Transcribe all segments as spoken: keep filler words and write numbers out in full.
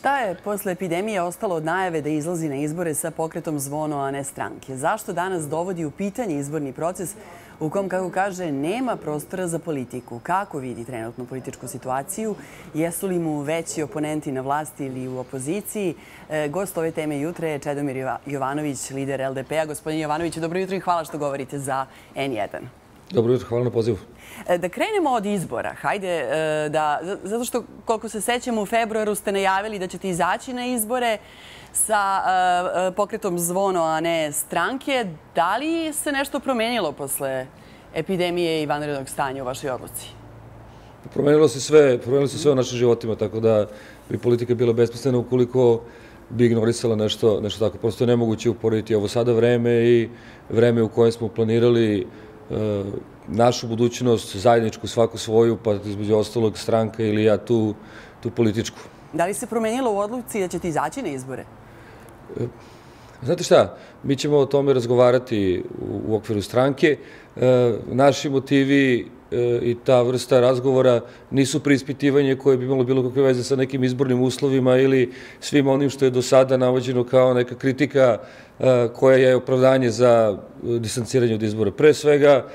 Šta je posle epidemije ostalo od najave da izlazi na izbore sa pokretom Zvono, a ne stranke? Zašto danas dovodi u pitanje izborni proces u kom, kako kaže, nema prostora za politiku? Kako vidi trenutnu političku situaciju? Jesu li mu veći oponenti na vlasti ili u opoziciji? Gost ove teme jutra je Čedomir Jovanović, lider L D P-a. Gospodin Jovanović, dobro jutro i hvala što govorite za N jedan. Dobro jutro, hvala na pozivu. Da krenemo od izbora. Hajde, da, zato što koliko se sećamo u februaru ste najavili da ćete izaći na izbore sa pokretom Zvono, a ne stranke. Da li se nešto promenilo posle epidemije i vanrednog stanja u vašoj odluci? Promenilo se sve, promenilo se sve u našim životima, tako da bi politika bila besmislena ukoliko bi ignorisala nešto, nešto tako. Prosto je nemoguće uporediti ovo sada vreme i vreme u kojem smo planirali našu budućnost, zajedničku, svaku svoju, pa između ostalog stranka ili ja tu, tu političku. Da li se promenilo u odluci da ćete izaći na izbore? Znate šta, mi ćemo o tome razgovarati u okviru stranke. Naši motivi i ta vrsta razgovora nisu preispitivanje koje bi imalo bilo kakve veze sa nekim izbornim uslovima ili svim onim što je do sada navođeno kao neka kritika koja je opravdanje za distanciranje od izbora. Pre svega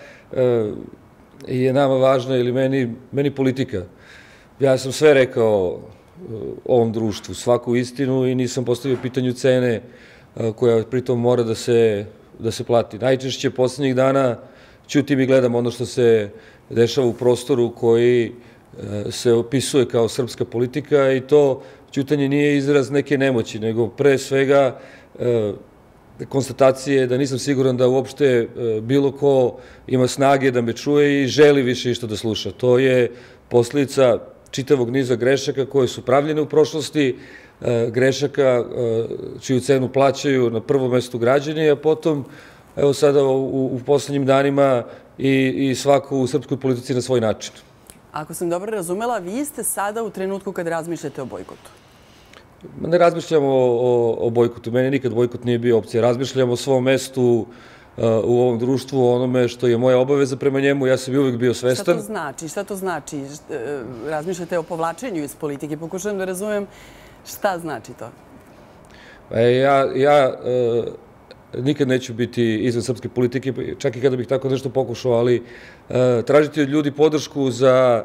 je nama važna ili meni, meni politika. Ja sam sve rekao ovom društvu, svaku istinu i nisam postavio pitanju cene koja pritom mora da se, da se plati. Najčešće poslednjih dana ćutim i gledam ono što se dešava u prostoru koji se opisuje kao srpska politika i to ćutanje nije izraz neke nemoći, nego pre svega konstatacije da nisam siguran da uopšte bilo ko ima snage da me čuje i želi više išto da sluša. To je posljedica čitavog niza grešaka koje su pravljene u prošlosti, grešaka čiju cenu plaćaju na prvom mestu građani, a potom, evo sada u, u poslednjim danima i, i svako u srpskoj politici na svoj način. Ako sam dobro razumela, vi ste sada u trenutku kad razmišljate o bojkotu. Ne razmišljamo o, o bojkotu. Meni nikad bojkot nije bio opcija. Razmišljamo o svom mestu u ovom društvu, o onome što je moja obaveza prema njemu. Ja sam uvijek bio svestan. Šta to znači? Šta to znači? Razmišljate o povlačenju iz politike. Pokušavam da razumem šta znači to. Ja, ja nikad neću biti izvan srpske politike, čak i kada bih tako nešto pokušao, ali tražiti od ljudi podršku za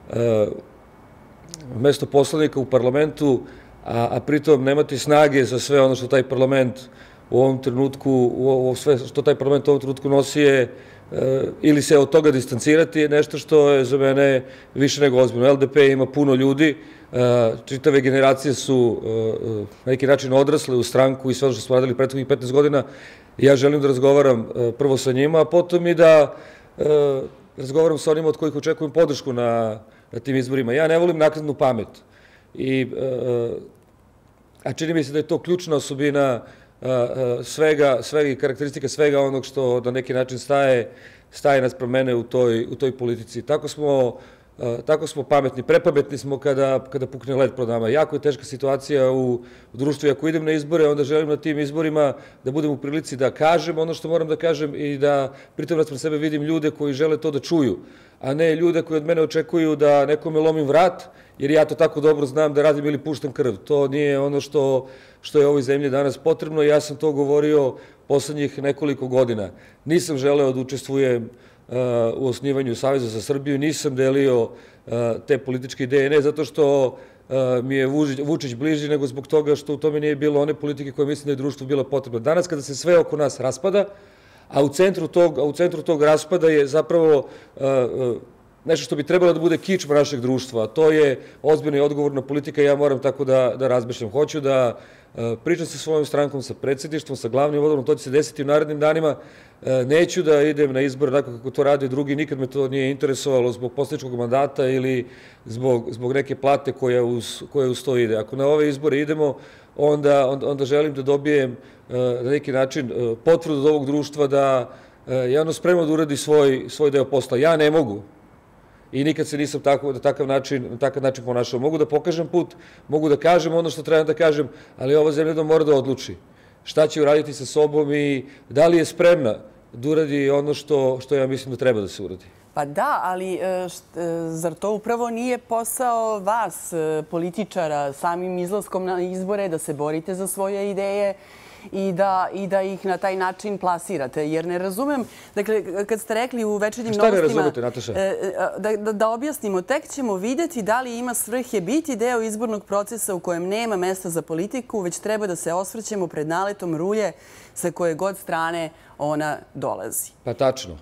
mesto poslanika u parlamentu, a, a pritom nemati snage za sve ono što taj parlament u ovom trenutku, u sve što taj parlament u ovom trenutku nosi je, ili se od toga distancirati je nešto što je za mene više nego ozbiljno. L D P ima puno ljudi, čitave generacije su na neki način odrasle u stranku i sve ono što smo radili prethodnih petnaest godina. Ja želim da razgovaram prvo sa njima, a potom i da razgovaram sa onima od kojih očekujem podršku na, na tim izborima. Ja ne volim naknadnu pamet. I, a čini mi se da je to ključna osobina svega, svega i karakteristika svega onog što na neki način staje, staje naspram mene u toj, u toj politici. Tako smo, tako smo pametni, prepametni smo kada, kada pukne led pred nama. Jako je teška situacija u, u društvu i ako idem na izbore, onda želim na tim izborima da budem u prilici da kažem ono što moram da kažem i da pritom naspram sebe vidim ljude koji žele to da čuju, a ne ljude koji od mene očekuju da nekome lomim vrat, jer ja to tako dobro znam da radim ili puštam krv. To nije ono što, što je ovoj zemlji danas potrebno. Ja sam to govorio poslednjih nekoliko godina. Nisam želeo da učestvujem uh, u osnivanju Saveza za Srbiju, nisam delio uh, te političke ideje, ne zato što uh, mi je Vučić bliži, nego zbog toga što u tome nije bilo one politike koje mislim da je društvu bila potrebna. Danas kada se sve oko nas raspada, a u centru tog, a u centru tog raspada je zapravo uh, uh, nešto što bi trebalo da bude kičma našeg društva, a to je ozbiljna i odgovorna politika. Ja moram tako da, da razmišljam. Hoću da uh, pričam sa svojom strankom, sa predsjedništvom, sa glavnim odborom, to će se desiti u narednim danima. Uh, neću da idem na izbor onako kako to rade drugi, nikad me to nije interesovalo zbog poslaničkog mandata ili zbog, zbog neke plate koja uz, koja uz to ide. Ako na ove izbore idemo, onda, onda, onda želim da dobijem uh, na neki način uh, potvrdu od ovog društva da uh, je ono spremno da uradi svoj, svoj deo posla. Ja ne mogu. I nikad se nisam tako, na takav način, na takav način ponašao. Mogu da pokažem put, mogu da kažem ono što trebam da kažem, ali ova zemlja mora da odluči šta će uraditi sa sobom i da li je spremna da uradi ono što ja mislim da treba da se uradi. Pa da, ali zar to upravo nije posao vas, političara, samim izlaskom na izbore, da se borite za svoje ideje i da ih na taj način plasirate? Jer ne razumem, dakle, kad ste rekli u večernjim novostima... Šta ne razumete, Nataša? Da objasnimo, tek ćemo vidjeti da li ima svrhe biti deo izbornog procesa u kojem nema mesta za politiku, već treba da se osvrćemo pred naletom rulje sa koje god strane ona dolazi. Pa tačno.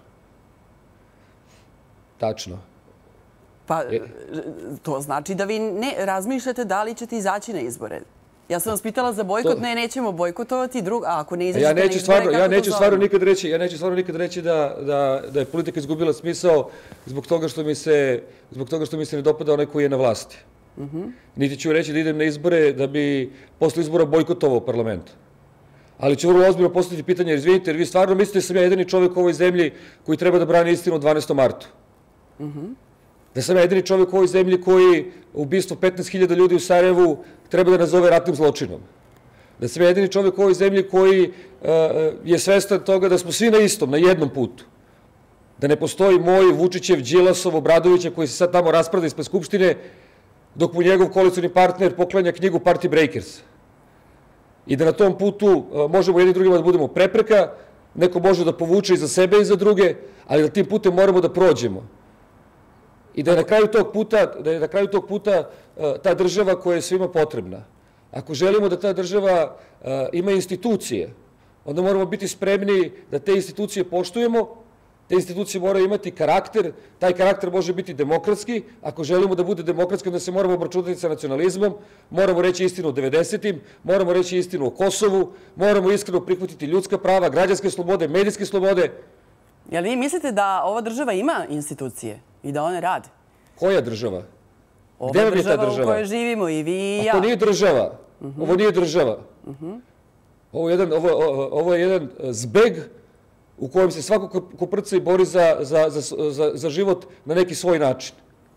Tačno. Pa to znači da vi ne razmišljate da li ćete izaći na izbore. Ja sam vas pitala za bojkot, ne, nećemo bojkotovati, a ako ne izađete na izbore, kako to zovemo? Ja neću stvarno nikad reći, ja neću stvarno nikad reći da je politika izgubila smisao zbog toga što mi se, zbog toga što mi se ne dopada onaj koji je na vlasti. Niti ću reći da idem na izbore da bi posle izbora bojkotovao parlament. Ali ću vrlo ozbiljno postaviti pitanje, jer izvinite, jer vi stvarno mislite da sam ja jedini čovjek u ovoj zemlji koji treba da brani istinu o dvanaestom martu. Da sam ja jedini čovjek u ovoj zemlji koji ubistvo petnaest hiljada ljudi u Sarajevu treba da nazove ratnim zločinom. Da sam ja jedini čovjek u ovoj zemlji koji je svestan toga da smo svi na istom, na jednom putu. Da ne postoji moj, Vučićev, Đilasov, Obradovićev koji se sad tamo rasprada ispred Skupštine dok mu njegov koalicioni partner poklanja knjigu Party Breakers. I da na tom putu možemo jedni drugima da budemo prepreka, neko može da povuče i za sebe i za druge, ali da tim putem moramo da prođemo. I da je na kraju tog puta, da je na kraju tog puta ta država koja je svima potrebna. Ako želimo da ta država ima institucije, onda moramo biti spremni da te institucije poštujemo, te institucije moraju imati karakter, taj karakter može biti demokratski, ako želimo da bude demokratski, onda se moramo obračunati sa nacionalizmom, moramo reći istinu o devedesetim, moramo reći istinu o Kosovu, moramo iskreno prihvatiti ljudska prava, građanske slobode, medijske slobode. Jel vi mislite da ova država ima institucije i da one rade? Koja država? Ova država u kojoj živimo i vi i ja. To nije država. Ovo nije država. Ovo je jedan zbeg u kojem se svako koprca i bori za život na neki svoj način.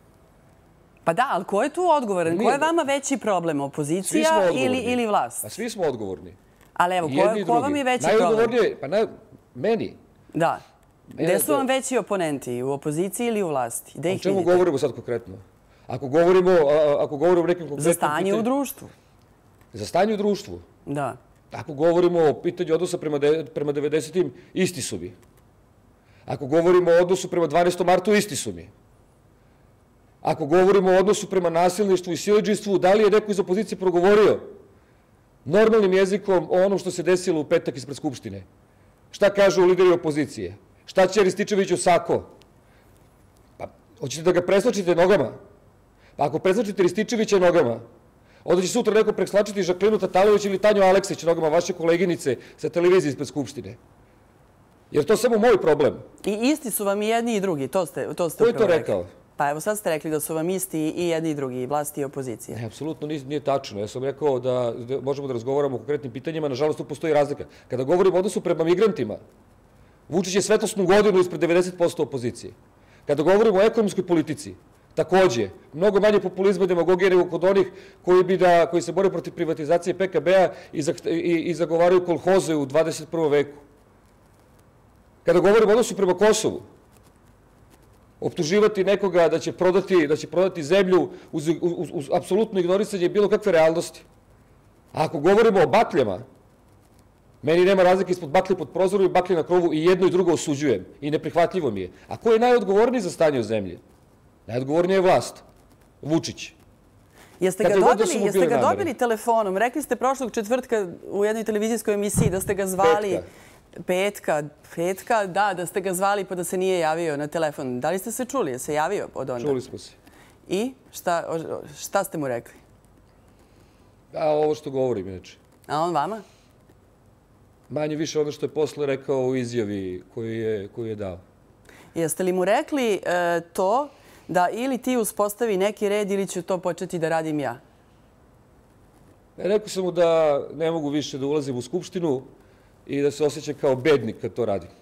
Pa da, ali ko je tu odgovoran? Ko je vama veći problem? Opozicija ili vlast? Pa svi smo odgovorni. Ali evo, ko vam je veći problem? Najodgovornije, pa meni. Da. Gde su vam veći oponenti? U opoziciji ili u vlasti? O čemu govorimo sad konkretno? Ako govorimo o nekim konkretnim... Za stanje u društvu. Za stanje u društvu? Da. Ako govorimo o pitanju odnosa prema devedesetim, isti su mi. Ako govorimo o odnosu prema dvanaestom martu, isti su mi. Ako govorimo o odnosu prema nasilništvu i siledžistvu, da li je neko iz opozicije progovorio normalnim jezikom o onom što se desilo u petak ispred Skupštine? Šta kažu lideri opozicije? Šta će Rističević u sako? Pa, hoćete da ga preslačite nogama? Pa ako preslačite Rističevića nogama, onda će sutra neko preslačiti Žaklinu Tatalović ili Tanju Aleksić nogama, vaše koleginice sa televizije ispred Skupštine. Jer to je samo moj problem. I isti su vam i jedni i drugi, to ste upravo rekli. Ko je to rekao? Pa evo sad ste rekli da su vam isti i jedni i drugi, i vlasti i opozicije. Ne, apsolutno nije tačno. Ja sam rekao da možemo da razgovaramo o konkretnim pitanjima, nažalost tu postoji razlika. Kada govorimo o odnosu prema migrantima, Vučić je svetlosnu godinu ispred devedeset posto opozicije. Kada govorimo o ekonomskoj politici, takođe, mnogo manje populizma i demagogije nego kod onih koji se bore protiv privatizacije P K B-a i zagovaraju kolhoze u dvadeset prvom veku. Kada govorimo o odnosu prema Kosovu, optuživati nekoga da će prodati zemlju uz apsolutno ignorisanje bilo kakve realnosti. A ako govorimo o bakljama, meni nema razlike ispod baklje pod prozoru i baklje na krovu i jedno i drugo osuđujem i neprihvatljivo mi je. A ko je najodgovorniji za stanje u zemlji? Najodgovornija je vlast. Vučić. Jeste ga dobili telefonom? Rekli ste prošlog četvrtka u jednoj televizijskoj emisiji da ste ga zvali... Petka. Petka, da, da ste ga zvali pa da se nije javio na telefon. Da li ste se čuli? Je se javio od onda? Čuli smo se. I? Šta ste mu rekli? A ovo što govorim, inače. A on vama? Manje više ono što je posle rekao u izjavi koju je dao. Jeste li mu rekli to da ili ti uspostavi neki red ili ću to početi da radim ja? Rekao sam mu da ne mogu više da ulazim u Skupštinu i da se osjećam kao bednik kad to radim.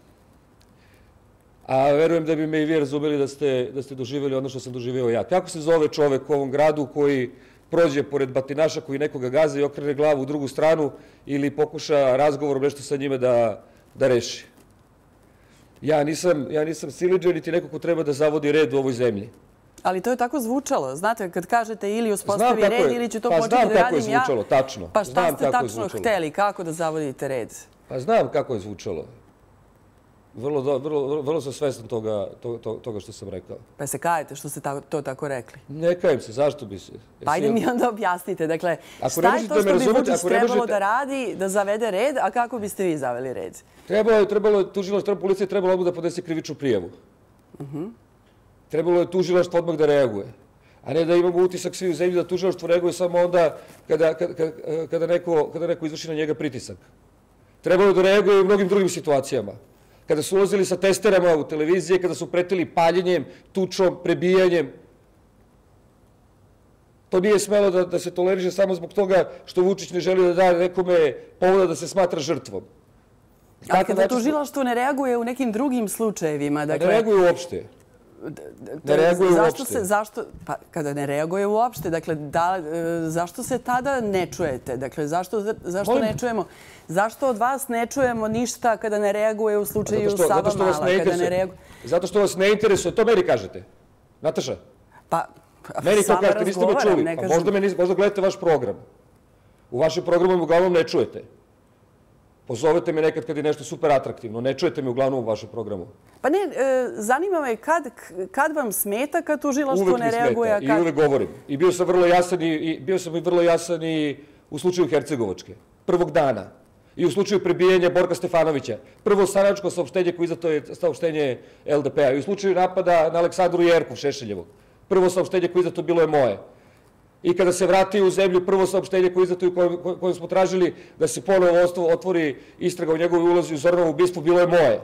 A verujem da bi me i vi razumeli da ste doživjeli ono što sam doživio ja. Kako se zove čovek u ovom gradu koji prođe pored batinaša koji nekoga gaza i okrene glavu u drugu stranu ili pokuša razgovorom nešto sa njime da reši? Ja nisam, ja nisam siledžer niti neko ko treba da zavodi red u ovoj zemlji. Ali to je tako zvučalo. Znate, kad kažete ili uspostavi Znam kako red je- ili ću to pa početi znam da kako je radim ja. zvučalo, tačno. Pa šta Znam ste kako je tačno zvučalo. hteli? Kako da zavodite red? Pa znam kako je zvučalo. Vrlo, do- vrlo, vrlo, vrlo sam svestan toga, to- to- toga što sam rekao. Pa se kajete što ste ta- to tako rekli? Ne kajem se, zašto bi se? Pa ajde Jesi- mi onda objasnite. Dakle, Ako ne šta je možete to da me što bi razumete, Vučić ako ne trebalo možete- da radi, da zavede red, a kako biste vi zaveli red? Trebalo je, trebalo je tužilaštvo, treba policija je trebalo odmah da podnese krivičnu prijavu. Trebalo je tužilaštvo odmah da reaguje. A ne da imamo utisak svi u zemlji da tužilaštvo reaguje samo onda kada, kada, kada, neko, kada neko izvrši na njega pritisak. Trebalo je da reaguje i u mnogim drugim situacijama. Kada su ulazili sa testerama u televizije, kada su pretili paljenjem, tučom, prebijanjem. To nije smelo da, da se toleriše samo zbog toga što Vučić ne želi da da nekome povoda da se smatra žrtvom. Ali Takav kada način- tužilaštvo ne reaguje u nekim drugim slučajevima, Ne dakle... reaguje uopšte. To je- ne reaguje zašto uopšte. se, zašto, pa kada ne reaguje uopšte, dakle, da, e, zašto se tada ne čujete? Dakle, zašto, zašto Molim? ne čujemo? Zašto od vas ne čujemo ništa kada ne reaguje u slučaju Zato što, Sava zato što vas Mala? ne Kada ne interesuje. reaguje... Zato što vas ne interesuje. To meni kažete. Nataša, Pa, pa meni to sama kažete. Niste me razgovaram, čuli. ne Pa kažem- možda, me, nis- možda gledate vaš program. U vašem programu me uglavnom ne čujete. Pozovete me nekad kad je nešto super atraktivno. Ne čujete me uglavnom u vašem programu. Pa ne, e, zanima me kad, kad vam smeta kad tužilaštvo Uvek ne mi reaguje, smeta a kad... i uvek govorim. I bio sam vrlo jasan i, i bio sam i vrlo jasan i u slučaju Hercegovačke. Prvog dana. I u slučaju prebijanja Borka Stefanovića. Prvo stranačko saopštenje koje izato je saopštenje L D P-a. I u slučaju napada na Aleksandru Jerkov, Šešeljevog. Prvo saopštenje koje izato bilo je moje. I kada se vratio u zemlju, prvo saopštenje koje izato i kojem, kojem smo tražili da se ponovo ostav- otvori istraga o njegovoj ulozi u Zoranovo ubistvo, bilo je moje.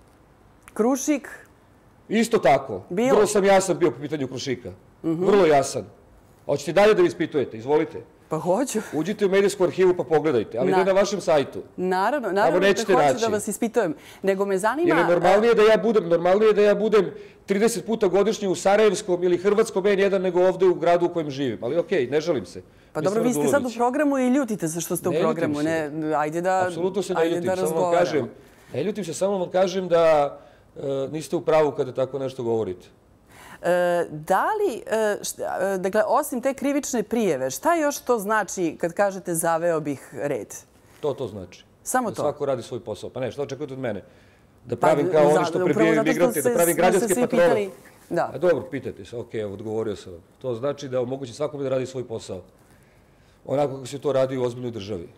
Krušik, Isto tako. Bilo. Vrlo sam jasan bio po pitanju Krušika. Vrlo jasan. Hoćete dalje da vi ispitujete? Izvolite. pa hoću. Uđite u medijsku arhivu pa pogledajte, ali Na- ne na vašem sajtu. Naravno, naravno da nećete hoću naći. da vas ispitujem. Nego me zanima... Jer je normalnije da ja budem, normalnije da ja budem trideset puta godišnje u Sarajevskom ili Hrvatskom en jedan nego ovde u gradu u kojem živim. Ali okej, ne žalim se. Pa Nisam dobro, vi ste sad u Radulović. programu i ljutite se što ste u Ne ljutim programu. se. Ne, ajde da, Apsolutno se ne ajde ljutim, da samo vam razgovaramo. kažem, ne ljutim se, samo vam kažem da e, niste u pravu kada tako nešto govorite. E, da li, e, šta- e, dakle, osim te krivične prijeve, šta još to znači kad kažete zaveo bih red? To to znači. Samo da to? svako radi svoj posao. Pa ne, što očekujete od mene? Da Pa, pravim kao za- oni što upravo prebijaju zato što migrante, da se- pravim smo se građanske svi patrole. pitali- Da. A dobro, pitajte se, okej, odgovorio sam vam. To znači da omogući svakome da radi svoj posao. Onako kako se to radi u ozbiljnoj državi.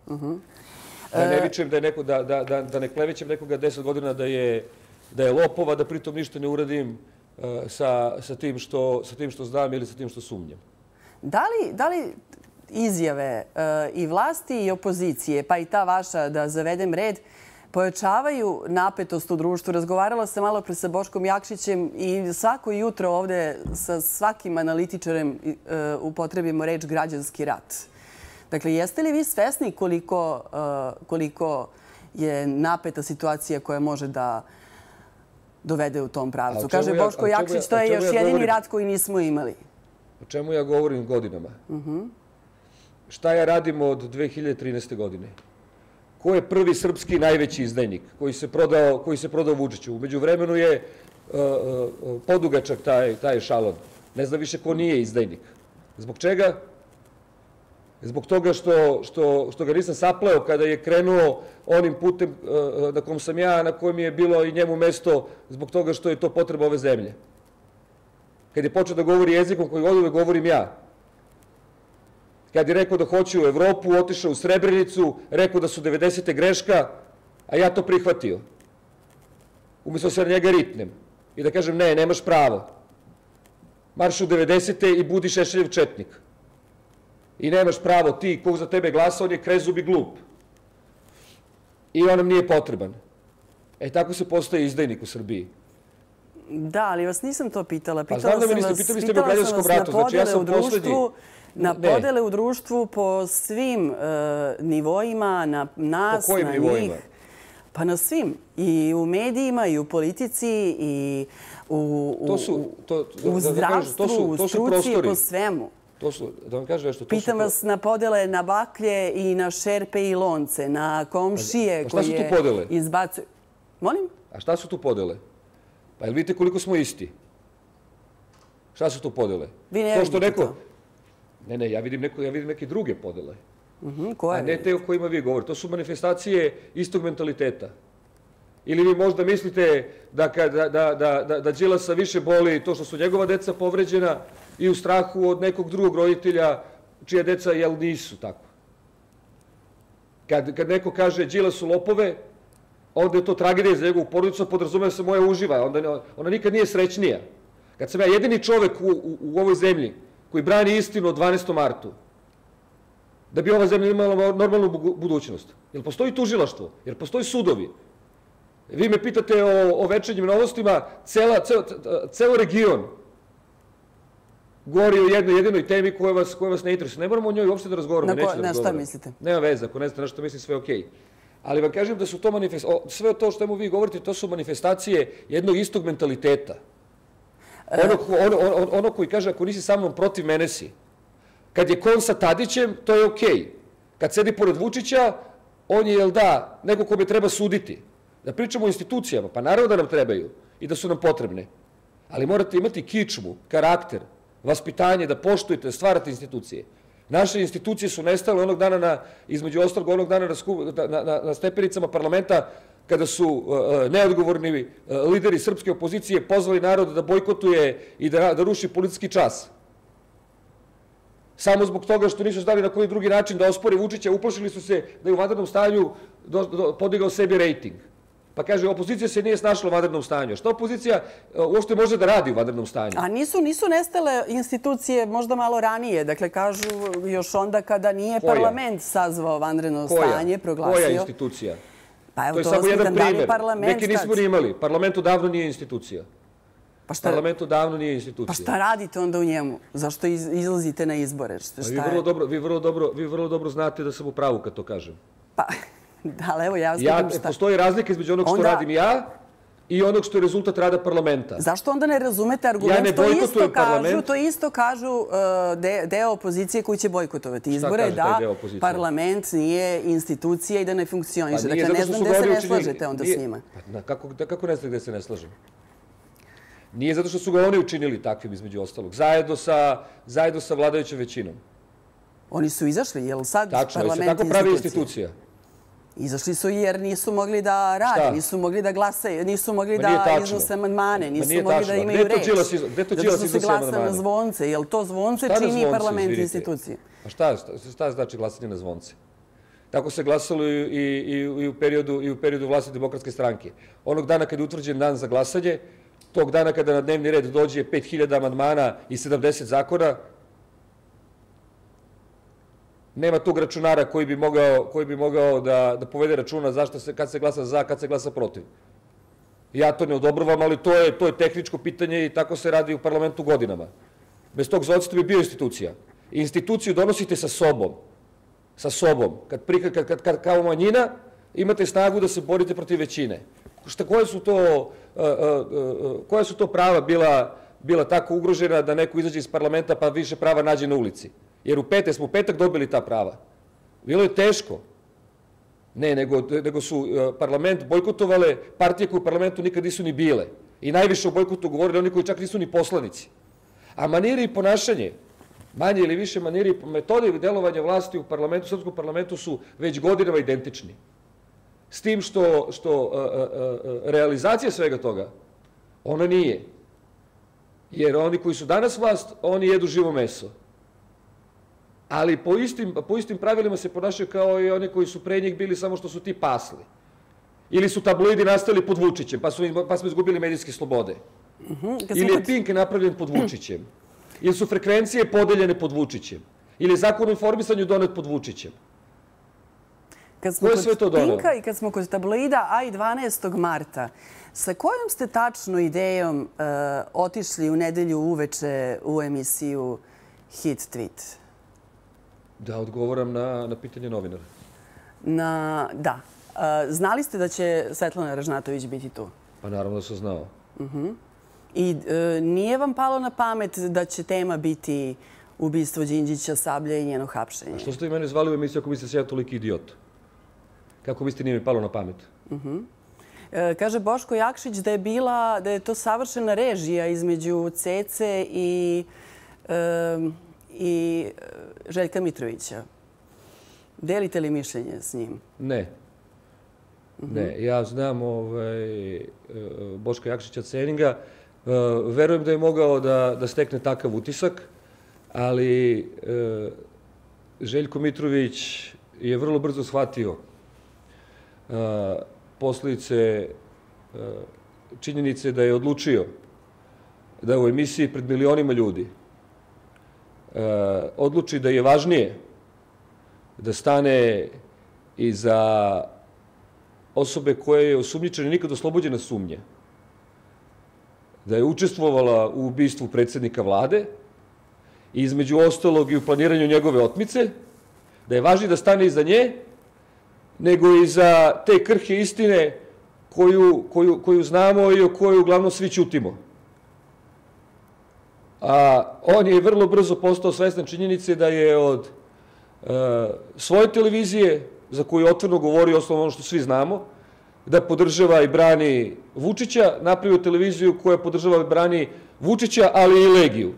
Da ne vičem da, je neko, da, da, da, da ne klevećem nekoga deset godina da je, da je lopova, da pritom ništa ne uradim uh, sa, sa, tim što, sa tim što znam ili sa tim što sumnjam. Da li, da li izjave e, i vlasti i opozicije, pa i ta vaša da zavedem red, pojačavaju napetost u društvu? Razgovarala sam malo pre sa Boškom Jakšićem i svako jutro ovde sa svakim analitičarem e, upotrebimo reč građanski rat. Dakle, jeste li vi svesni koliko, e, koliko je napeta situacija koja može da dovede u tom A pravcu? o čemu Kaže ja- Boško o čemu ja- Jakšić, to o je čemu još ja jedini govorim? rat koji nismo imali. O čemu ja govorim godinama? Šta ja radim od dve hiljade trinaeste. godine? Ko je prvi srpski najveći izdajnik koji se prodao, koji se prodao Vučiću? Umeđu vremenu je uh, uh, podugačak taj, taj šalon. Ne zna više ko nije izdajnik. Zbog čega? Zbog toga što, što, što ga nisam sapleo kada je krenuo onim putem uh, na kom sam ja, na kojem je bilo i njemu mesto, zbog toga što je to potreba ove zemlje. Kad je počeo da govori jezikom koji od uvek govorim ja. Kad je rekao da hoće u Evropu, otišao u Srebrenicu, rekao da su devedesete greška, a ja to prihvatio. Umjesto se na njega ritnem i da kažem ne, nemaš pravo. Marš u devedesete i budi Šešeljev četnik. I nemaš pravo, ti kog za tebe glasa, on je krezub i glup. I on nam nije potreban. E tako se postaje izdajnik u Srbiji. Da, ali vas nisam to pitala. Pa Pitala znam da me sam niste vas, pitali, ste me u pitala sam građanskom vas na ratu, znači ja podele sam u društvu, poslednji. na Ne. podele u društvu po svim e, nivoima, na nas, Po kojim na nivoima? njih. Pa na svim. I u medijima, i u politici, i u, u, To su, to, da- u da- da kažem, zdravstvu, to su, u to su struci, prostori. po svemu. To su, da vam kažem nešto, to Pitam su... vas na podele na baklje i na šerpe i lonce, na komšije Pa šta su koje tu podele? izbacuju. Molim? A šta su tu podele? Pa jel vidite koliko smo isti? Šta su tu podele? Vi ne vidite to? Ne, ne, ja vidim neke druge podele. Koje? A ne te o kojima vi govorite. To su manifestacije istog mentaliteta. Ili vi možda mislite da Đilasa više boli to što su njegova deca povređena i u strahu od nekog drugog roditelja čija deca jel nisu tako. Kad neko kaže Đilas su lopove, onda je to tragedija za njegovu porodicu, podrazumeva se moja uživa, ona nikad nije srećnija. Kad sam ja jedini čovek u ovoj zemlji koji brani istinu od dvanaestom martu, da bi ova zemlja imala normalnu budućnost. Jer postoji tužilaštvo, jer postoji sudovi. Vi me pitate o večernjim novostima, ceo region govori o jednoj jedinoj temi koja vas ne interesuje. Ne moramo o njoj uopšte da razgovaramo, neću da razgovaramo. Na šta mislite? Nema veze, ako ne znate na što mislim, sve je okej. Ali vam kažem da su to manifestacije, sve to što vi govorite, to su manifestacije jednog istog mentaliteta. Ono koji kaže, ako nisi sa mnom, protiv mene si. Kad je kon sa Tadićem, to je okej. Kad sedi pored Vučića, on je, jel da, neko kome treba suditi. Da pričamo o institucijama, pa naravno da nam trebaju i da su nam potrebne. Ali morate imati kičmu, karakter, vaspitanje, da poštujete, da stvarate institucije. Naše institucije su nestale onog dana, između ostalog, onog dana na stepenicama parlamenta, kada su neodgovorni lideri srpske opozicije pozvali narod da bojkotuje i da ruši policijski čas. Samo zbog toga što nisu znali na koji drugi način da ospore Vučića, uplašili su se da je u vanrednom stanju podigao sebi rejting. Pa kaže, opozicija se nije snašla u vanrednom stanju. Šta opozicija uopšte može da radi u vanrednom stanju? A nisu nestale institucije možda malo ranije? Dakle, kažu još onda kada nije parlament sazvao vanredno stanje, proglasio. Koja institucija? Pa evo, to je to samo vas jedan pitam, da li primer. parlament... Neki nismo ni imali. Parlament odavno nije institucija. Parlament odavno nije institucija. Pa šta radite onda u njemu? Zašto izlazite na izbore? Vi vrlo dobro znate da sam u pravu kad to kažem. Pa, da, ali evo ja vas pitam šta... Postoji razlika između onog što radim ja i onog što je rezultat rada parlamenta. Zašto onda ne razumete argument? To isto kažu deo opozicije koji će bojkotovati izbore, da parlament nije institucija i da ne funkcioniše. Dakle, ne znam gde se ne slažete onda s njima. Kako ne znam gde se ne slažem? Nije zato što su ga oni učinili takvim, između ostalog, zajedno sa vladajućom većinom. Oni su izašli, je li sad parlament institucija? Tačno, tako pravi institucija. Izašli su jer nisu mogli da rade, nisu mogli da glasaju, nisu mogli da iznose amandmane, nisu mogli da imaju reč. Zato što se glasa na zvonce. Je li to zvonce čini parlament institucije? A šta znači glasanje na zvonce? Tako se glasalo i u periodu vlasti Demokratske stranke. Onog dana kada je utvrđen dan za glasanje, tog dana kada na dnevni red dođe pet hiljada amandmana i sedamdeset zakona, nema tog računara koji bi mogao da povede računa zašto se, kad se glasa za, kad se glasa protiv. Ja to ne odobravam, ali to je tehničko pitanje i tako se radi u parlamentu godinama. Bez tog zvodstva bi bio institucija. Instituciju donosite sa sobom. Sa sobom. Kad kao manjina imate snagu da se borite protiv većine. Koje su to, koja su to prava bila tako ugrožena da neko izađe iz parlamenta pa više prava nađe na ulici? Jer u petak smo u petak dobili ta prava. Bilo je teško. Ne, nego su parlament bojkotovale partije koje u parlamentu nikad nisu ni bile. I najviše o bojkotu govorili oni koji čak nisu ni poslanici. A maniri i ponašanje, manje ili više maniri i metode i delovanja vlasti u parlamentu, u srpskom parlamentu su već godinama identični. S tim što realizacija svega toga, ona nije. Jer oni koji su danas vlast, oni jedu živo meso. Ali po istim pravilima se ponašaju kao i oni koji su pre njih bili samo što su ti pasli. Ili su tabloidi nastali pod Vučićem, pa smo izgubili medijske slobode. Ili je Pink napravljen pod Vučićem. Ili su frekvencije podeljene pod Vučićem. Ili je zakon o informisanju donet pod Vučićem. Kad smo kod Pinka i kad smo kod tabloida, a i dvanaestog marta, sa kojom ste tačno idejom otišli u nedelju uveče u emisiju Hit Tweet? Da odgovoram na pitanje novinara. Da. Znali ste da će Svetlana Ražnatović biti tu? Pa naravno da sam znao. I nije vam palo na pamet da će tema biti ubistvo Đinđića, Sablja i njeno hapšenje? A što ste vi mene zvali u emisiju ako mislite da sam ja toliki idiot? Kako mislite nije mi palo na pamet? Kaže Boško Jakšić da je bila, da je to savršena režija između Cece i, i Željka Mitrovića. Delite li mišljenje s njim? Ne. Ne. Ja znam Boška Jakšića, cenim ga. Verujem da je mogao da stekne takav utisak, ali Željko Mitrović je vrlo brzo shvatio posljedice činjenice da je odlučio da u emisiji pred milionima ljudi odluči da je važnije da stane iza osobe koja je osumnjičena i nikad oslobođena sumnje, da je učestvovala u ubistvu predsjednika vlade i između ostalog i u planiranju njegove otmice, da je važnije da stane iza nje nego i za te krhke istine koju znamo i o kojoj uglavnom svi ćutimo. A on je vrlo brzo postao svestan činjenice da je od svoje televizije, za koju otvoreno govori osnovno ono što svi znamo, da podržava i brani Vučića, napravio televiziju koja podržava i brani Vučića, ali i Legiju.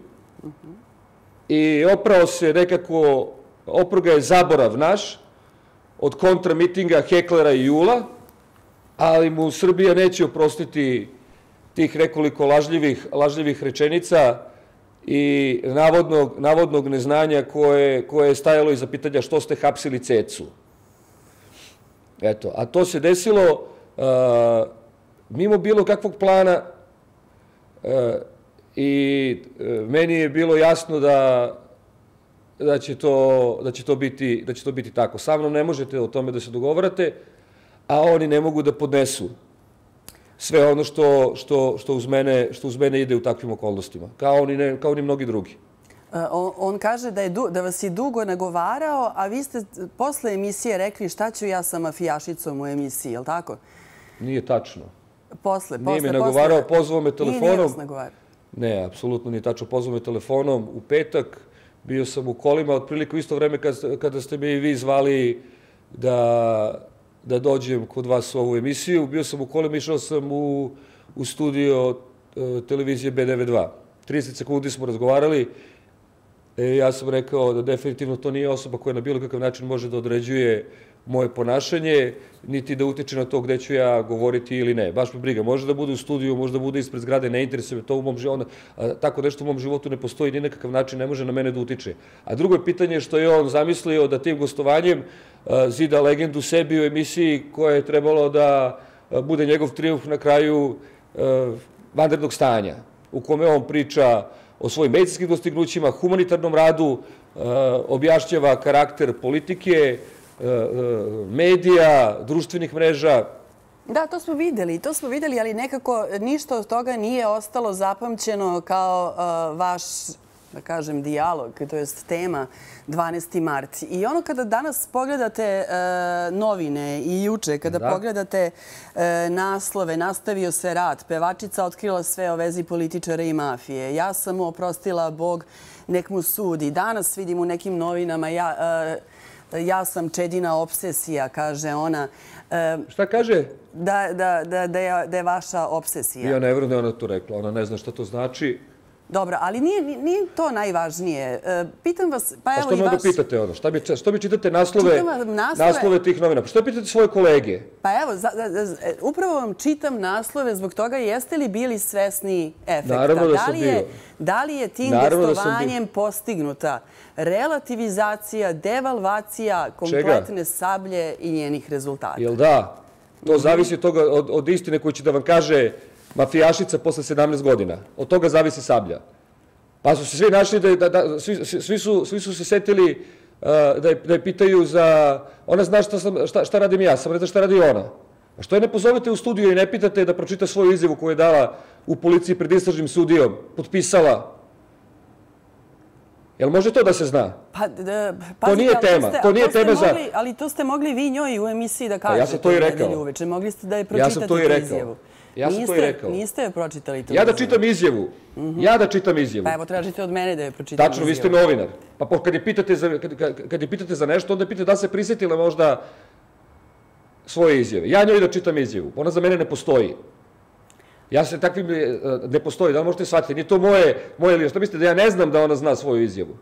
I oprao se nekako, oprao ga je zaborav naš, od kontramitinga Heklera i Jula, ali mu Srbija neće oprostiti tih nekoliko lažljivih rečenica i navodnog neznanja koje je stajalo iza pitanja što ste hapsili Cecu. Eto, a to se desilo mimo bilo kakvog plana i meni je bilo jasno da će to biti tako. Sa mnom ne možete o tome da se dogovarate, a oni ne mogu da podnesu sve ono što uz mene ide u takvim okolnostima, kao ni mnogi drugi. On kaže da vas je dugo nagovarao, a vi ste posle emisije rekli šta ću ja sa mafijašicom u emisiji, je li tako? Nije tačno. Posle, posle, Nije me nagovarao, pozvao me telefonom. Nije vas nagovarao. Ne, apsolutno nije tačno. Pozvao me telefonom u petak. Bio sam u kolima, otprilike u isto vreme kada ste me i vi zvali da dođem kod vas u ovu emisiju. Bio sam u kolima, išao sam u studio televizije B devedeset dva. trideset sekundi smo razgovarali. Ja sam rekao da definitivno to nije osoba koja na bilo kakav način može da određuje moje ponašanje, niti da utiče na to gde ću ja govoriti ili ne. Baš me briga. Može da bude u studiju, može da bude ispred zgrade, ne interesuje me to u mom životu. Tako nešto u mom životu ne postoji, ni na kakav način ne može na mene da utiče. A drugo je pitanje što je on zamislio da tim gostovanjem zida legendu sebi u emisiji koja je trebalo da bude njegov trijumf na kraju vanrednog stanja, u kome on priča o svojim medicinskim dostignućima, humanitarnom radu, objašnjava karakter politike, medija, društvenih mreža. Da, to smo videli, to smo videli, ali nekako ništa od toga nije ostalo zapamćeno kao vaš, da kažem, dijalog, to je tema dvanaesti mart. I ono kada danas pogledate novine i juče, kada pogledate naslove, nastavio se rat, pevačica otkrila sve o vezi političara i mafije, ja sam mu oprostila, Bog nek mu sudi. Danas vidim u nekim novinama, ja sam Čedina obsesija, kaže ona. Šta kaže? Da je vaša obsesija. Ja ne vjerujem da je ona to rekla, ona ne zna šta to znači. Dobro, ali nije to najvažnije. Pitam vas, pa evo i vaš... A što me da pitate ono? Što mi čitate naslove tih novina? Pa što pitate svoje kolege? Pa evo, upravo vam čitam naslove, zbog toga jeste li bili svesni efekta? Naravno da sam bio. Da li je tim gostovanjem postignuta relativizacija, devalvacija kompletne Sablje i njenih rezultata? Jel da? To zavisi od istine koju će da vam kaže mafijašica posle sedamnaest godina. Od toga zavisi Sablja. Pa su se svi našli da... Svi su se setili da je pitaju za... Ona zna šta radim ja, samo ne zna šta radi ona. A što je ne pozovete u studiju i ne pitate da pročita svoju izjavu koju je dala u policiji pred istražnim sudijom, potpisala? Jel može to da se zna? To nije tema. To nije tema za... Ali to ste mogli vi njoj u emisiji da kažete. Ja sam to i rekao. Mogli ste da je pročitate tu izjavu. Ja sam to i rekao. Niste joj pročitali tu izjavu. Ja da čitam izjavu. Ja da čitam izjavu. Pa evo, tražite od mene da je pročitam izjavu. Tačno, vi ste novinar. Pa kad je pitate za nešto, onda je pitate da se prisjetila možda svoje izjave. Ja njoj da čitam izjavu. Ona za mene ne postoji. Ja se takvim ne postoji. Da li možete shvatiti? Nije to moje, moje ili što mislite da ja ne znam da ona zna svoju izjavu?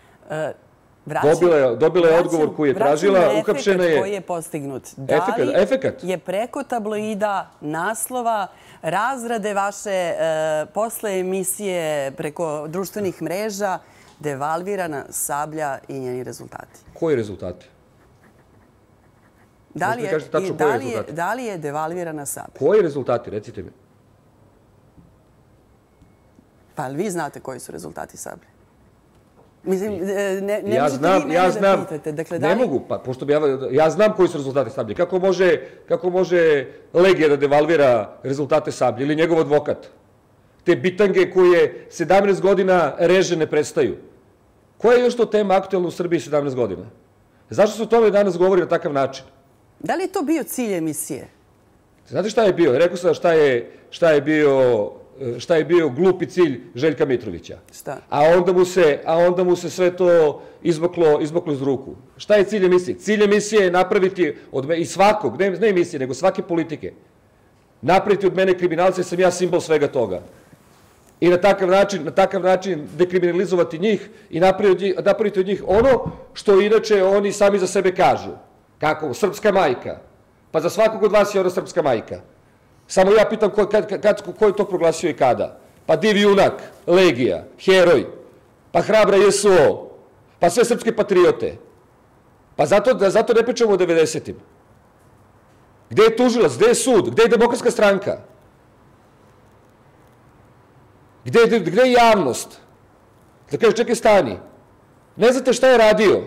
Dobila je odgovor koji je tražila, uhapšena je. Efekat koji je postignut. Da li je preko tabloida, naslova, razrade vaše posle emisije preko društvenih mreža devalvirana Sablja i njeni rezultati? Koji rezultati? Da li je devalvirana Sablja? Koji rezultati? Recite mi. Pa vi znate koji su rezultati Sablje? Mislim, ne možete vi mene da pitate. Ne mogu, pa pošto bi ja znam koji su rezultati Sablje. Kako može Legija da devalvira rezultate Sablje ili njegov advokat? Te bitange koje sedamnaest godina reže ne prestaju. Koja je još to tema aktuelna u Srbiji sedamnaest godina? Zašto se o tome danas govori na takav način? Da li je to bio cilj emisije? Znate šta je bio? Rekao sam šta je bio šta je bio glupi cilj Željka Mitrovića. Šta? A onda mu se sve to izboklo iz ruku. Šta je cilj emisije? Cilj emisije je napraviti i svakog, ne emisije, nego svake politike, napraviti od mene kriminalca jer sam ja simbol svega toga. I na takav način dekriminalizovati njih i napraviti od njih ono što inače oni sami za sebe kažu. Kako? Srpska majka. Pa za svakog od vas je ona srpska majka. Samo ja pitam ko je to proglasio i kada. Pa div junak, Legija, heroj, pa hrabra J S O, pa sve srpske patriote. Pa zato ne pričamo o devedesetim. Gde je tužilac, gde je sud, gde je Demokratska stranka? Gde je javnost? Da kaže, čekaj, stani. Ne znate šta je radio?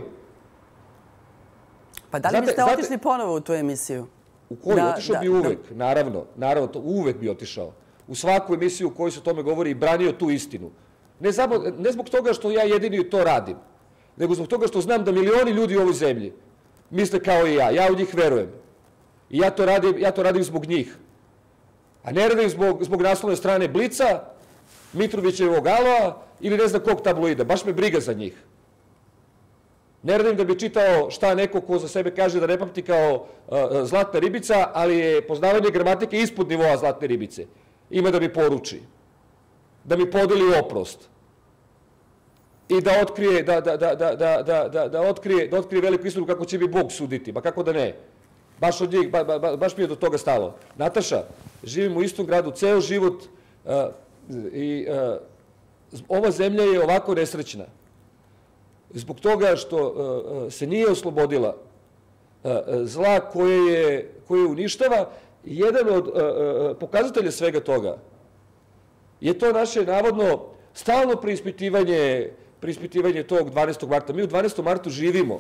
Pa da li biste otišli ponovo u tu emisiju? U koju? Otišao bi uvek, naravno. Naravno, uvek bi otišao. U svaku emisiju u kojoj se o tome govori i branio tu istinu. Ne zbog toga što ja jedini to radim, nego zbog toga što znam da milioni ljudi u ovoj zemlji misle kao i ja. Ja u njih verujem. I ja to radim zbog njih. A ne radim zbog naslovne strane Blica, Mitrovićevog Aloa ili ne znam kog tabloida. Baš me briga za njih. Ne radim da bi čitao šta neko ko za sebe kaže da ne pamti kao zlatna ribica, ali je poznavanje gramatike ispod nivoa zlatne ribice. Ima da mi poruči. Da mi podeli oprost. I da otkrije da otkrije veliku istinu kako će mi Bog suditi. Ba kako da ne. Baš od njih, baš mi je do toga stalo. Nataša, živim u istom gradu, ceo život i ova zemlja je ovako nesrećna. Zbog toga što se nije oslobodila zla koje uništava, jedan od pokazatelja svega toga je to naše navodno stalno preispitivanje tog dvanaestog marta. Mi u dvanaestom martu živimo,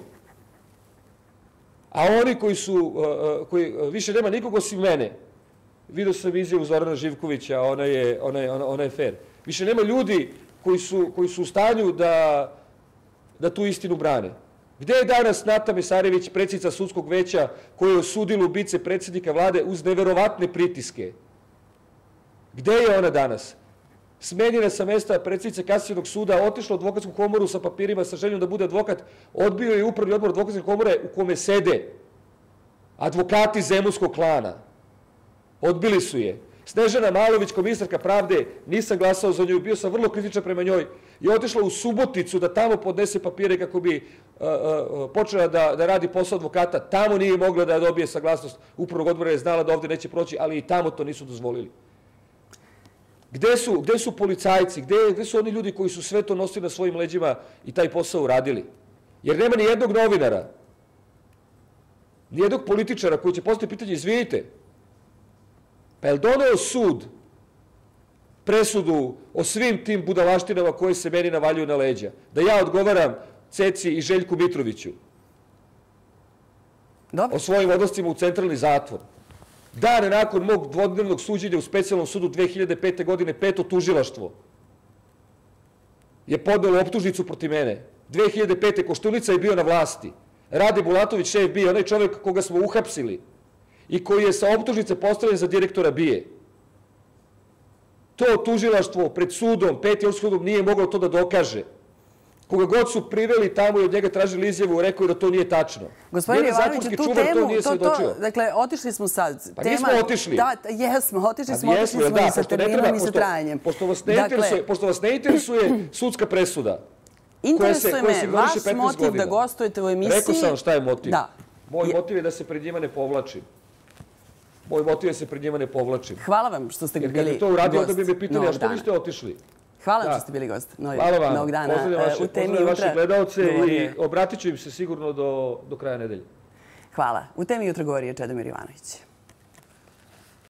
a oni koji su, koji više nema nikog osim mene, vidio sam izjavu Zorana Živkovića, ona je fair, više nema ljudi koji su u stanju da da tu istinu brane. Gde je danas Nata Mesarević, predsjednica sudskog veća, koja je osudila ubice predsjednika vlade uz neverovatne pritiske? Gde je ona danas? Smenjena sa mesta predsjednice Kasacionog suda, otišla u advokatsku komoru sa papirima, sa željom da bude advokat, odbio je upravni odbor advokatske komore u kome sede advokati zemunskog klana. Odbili su je. Snežana Malović, komisarka pravde, nisam glasao za nju, bio sam vrlo kritičan prema njoj, je otišla u Suboticu da tamo podnese papire kako bi počela da radi posao advokata. Tamo nije mogla da dobije saglasnost upravnog odbora, je znala da ovde neće proći, ali i tamo to nisu dozvolili. Gde su policajci, gde su oni ljudi koji su sve to nosili na svojim leđima i taj posao uradili? Jer nema ni jednog novinara, ni jednog političara koji će postaviti pitanje, izvinite, pa je li doneo sud presudu o svim tim budalaštinama koje se meni navaljuju na leđa? Da ja odgovaram Ceci i Željku Mitroviću o svojim odlascima u centralni zatvor. Dan nakon mog dvodnevnog suđenja u specijalnom sudu dve hiljade pete. godine peto tužilaštvo je podnelo optužnicu protiv mene. dve hiljade pete. Koštunica je bio na vlasti. Rade Bulatović, šef B I A, onaj čovjek koga smo uhapsili i koji je sa optužnice postavljen za direktora B I A. To tužilaštvo pred sudom, peti sudom, nije moglo to da dokaže. Koga god su priveli tamo i od njega tražili izjavu, rekao je da to nije tačno. Gospodin Jovanović, tu temu, dakle, otišli smo sad. Pa nismo otišli. Da, jesmo, otišli smo, otišli smo i sa terminom i sa trajanjem. Pošto vas ne interesuje sudska presuda. Interesuje me vaš motiv da gostujete u emisiji. Rekao sam šta je motiv. Moj motiv je da se pred njima ne povlačim. Moj motiv je da se pred njima ne povlačim. Hvala vam što ste bili gost. Jer kad bi to uradio, onda bi me pitali, a što niste otišli? Hvala vam što ste bili gost novog dana. Pozdravljam vaše gledalce i obratit ću im se sigurno do kraja nedelje. Hvala. U temi jutra govorio Čedomir Jovanović.